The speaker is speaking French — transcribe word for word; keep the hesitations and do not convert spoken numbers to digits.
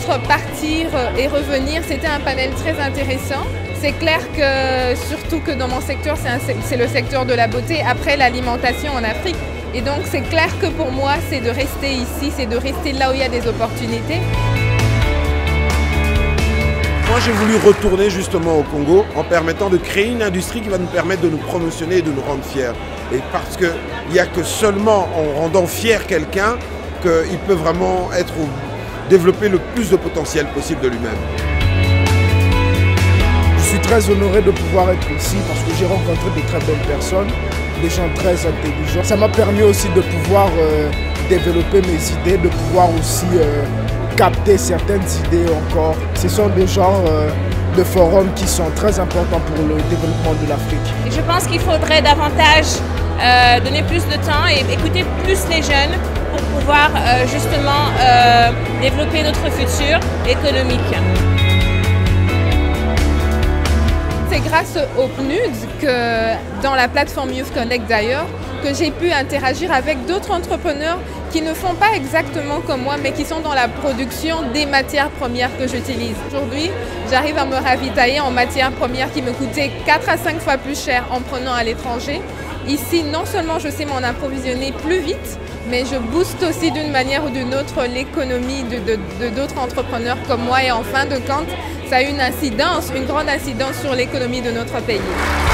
entre partir et revenir, c'était un panel très intéressant. C'est clair que, surtout que dans mon secteur, c'est le secteur de la beauté, après l'alimentation en Afrique. Et donc c'est clair que pour moi, c'est de rester ici, c'est de rester là où il y a des opportunités. Moi, j'ai voulu retourner justement au Congo en permettant de créer une industrie qui va nous permettre de nous promotionner et de nous rendre fiers. Et parce qu'il n'y a que seulement en rendant fier quelqu'un qu'il peut vraiment être au, développer le plus de potentiel possible de lui-même. Je suis très honoré de pouvoir être ici parce que j'ai rencontré de très bonnes personnes, des gens très intelligents. Ça m'a permis aussi de pouvoir euh, développer mes idées, de pouvoir aussi euh, capter certaines idées encore. Ce sont des genres euh, de forums qui sont très importants pour le développement de l'Afrique. Je pense qu'il faudrait davantage euh, donner plus de temps et écouter plus les jeunes pour pouvoir euh, justement euh, développer notre futur économique. C'est grâce au P N U D que, dans la plateforme Youth Connect d'ailleurs, que j'ai pu interagir avec d'autres entrepreneurs qui ne font pas exactement comme moi, mais qui sont dans la production des matières premières que j'utilise. Aujourd'hui, j'arrive à me ravitailler en matières premières qui me coûtaient quatre à cinq fois plus cher en prenant à l'étranger. Ici, non seulement je sais m'en approvisionner plus vite, mais je booste aussi d'une manière ou d'une autre l'économie de d'autres entrepreneurs comme moi. Et en fin de compte, ça a une incidence, une grande incidence sur l'économie de notre pays.